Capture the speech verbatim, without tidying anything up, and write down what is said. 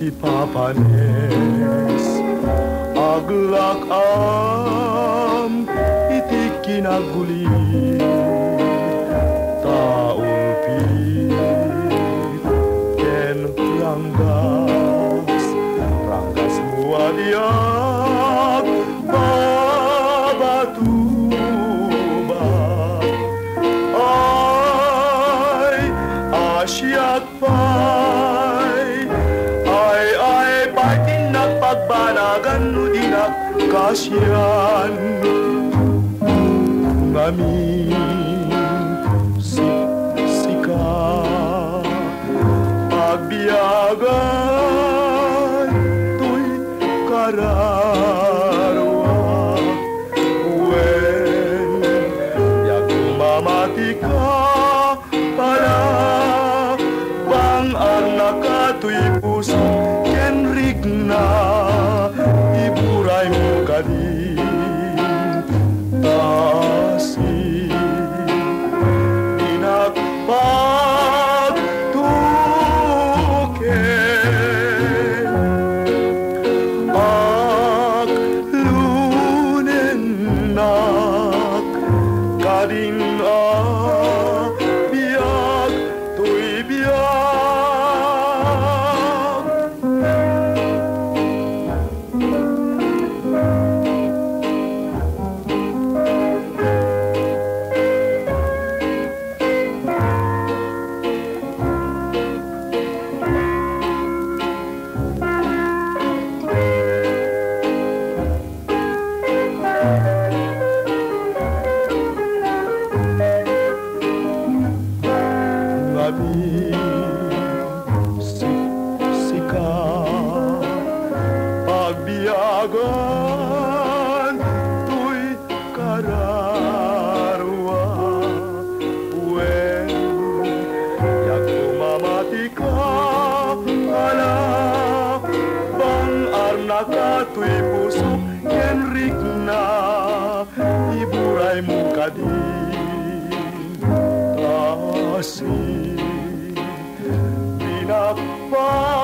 si Papanes aglak am iti kinaguli taulpi ken ranggas ranggas muadiak babatuba ay asyak pay ay ay paitin na pagbanagan no dinak kasyan ngamin si sika pagbiyagan tuy kararwa wen yagumamati ka para bang anak kato'y puso kenrig na iburay mo kadin tasi inagpagtuken aglunenak kadin biag tuy biag si sika pagbiyagan tuy kararwa wen yagumamati ka ala bang arnak kato'y puso kenrig na iburay mo kadin tasi pinakpa